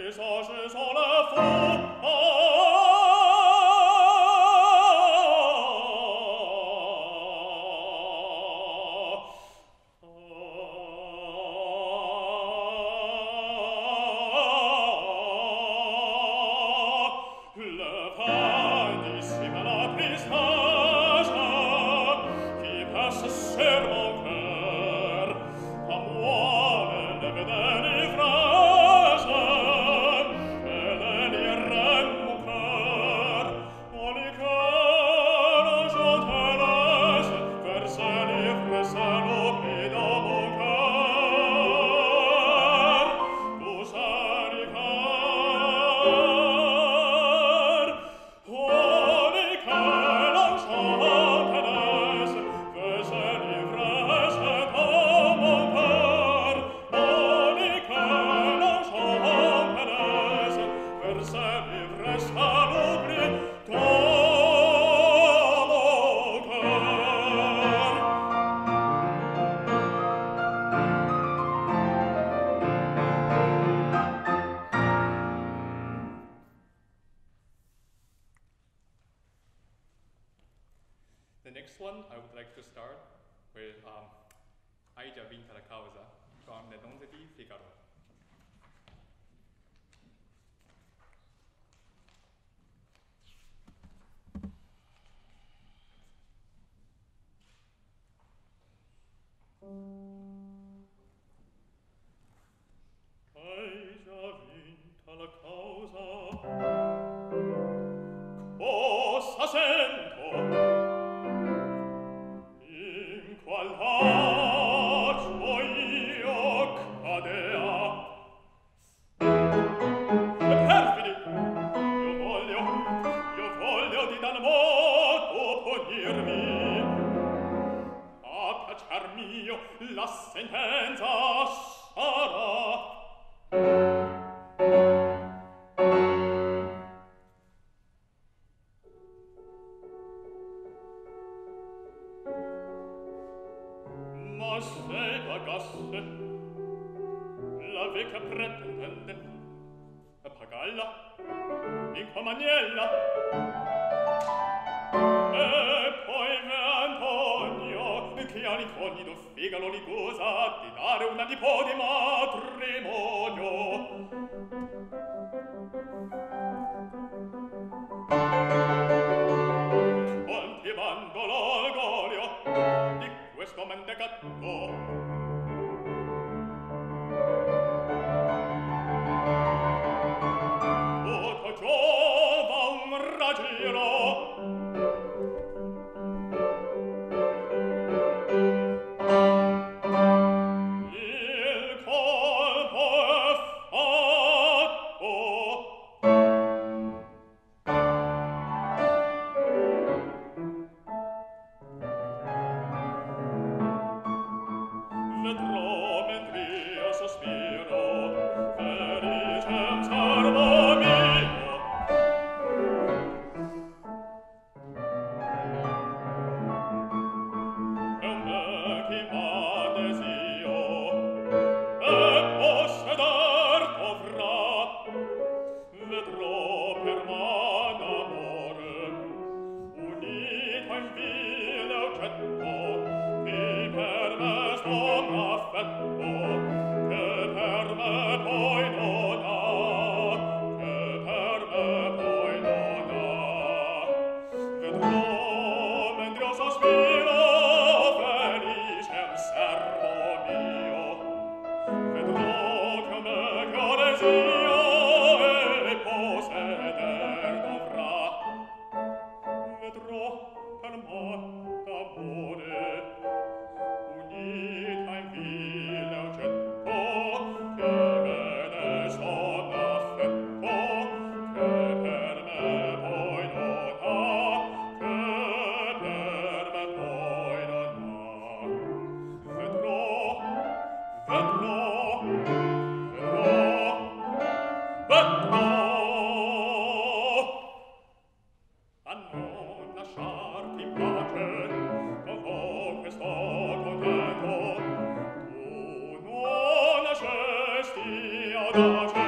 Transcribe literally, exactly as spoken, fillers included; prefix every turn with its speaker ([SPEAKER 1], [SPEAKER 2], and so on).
[SPEAKER 1] The next one, I would like to start with um, Hai già vinta la causa from Le Donne di Figaro.
[SPEAKER 2] Hai già vinta la causa, cosa sento? In qual laccio io cadea? Perfidi, io voglio, io voglio di tal modo punirmi. A piacer mio la sentenza sarà. Ma se pagasse la vecchia pretendente, pagalla in qua maniera, e poi ve Antonio che all'incognito Figaro li gosa di dare una nipote matrimonio. Coltivando l'orgoglio di questo mendicanto, tutto giova un raggiro. Il colpo è fatto. Vedrò mentr'io sospiro, felice un servo mio. E un me chi m'ha desio, e posseder dovrà. Vedrò per man amore, unito in vile oggetto, che per me son affetto, che per me poi non ha, che per me poi non ha. Vedrò mentre io sospiro, felice un servo mio. Vedrò che me che desio e posseder dovrà. Vedrò per man d'amore, unita in vile oggetto, che me ne son affetto, che per me poi non ha, che per me poi non ha. Vedrò, vedrò, vedrò, vedrò. A non lasciarti in pace, dopo questo contento, tu non lasciasti audace.